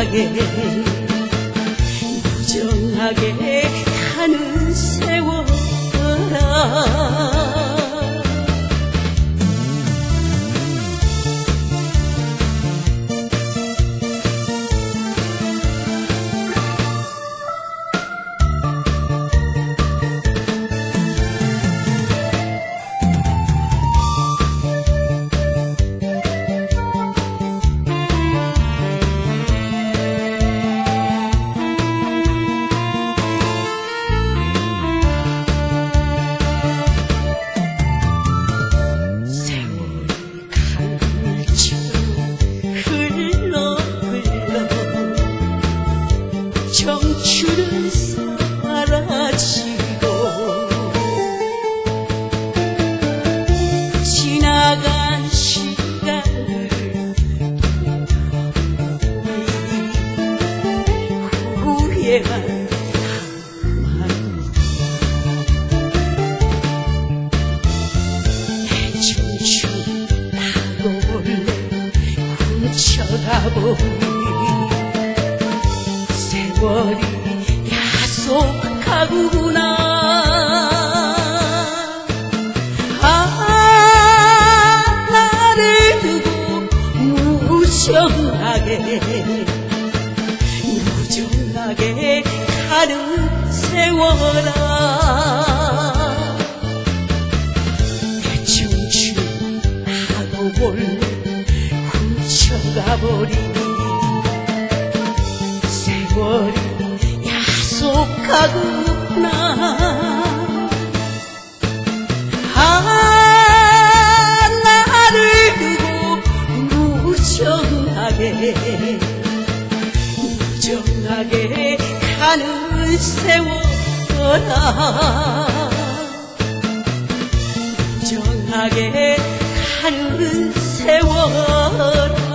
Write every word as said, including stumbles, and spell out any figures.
무정하게 무정하게 가는 세월아 청춘은 사라지고 지나간 시간을 후회만 내 청춘 나도 몰래 훔쳐가보니 세월이 야속하구나. 아, 나를 두고 무정하게 무정하게 가는 세월아 내 청춘 나도 몰래 훔쳐가버리니 세월이 야속하구나. 아, 나를 두고 무정하게 무정하게 가는 세월아 무정하게 가는 세월아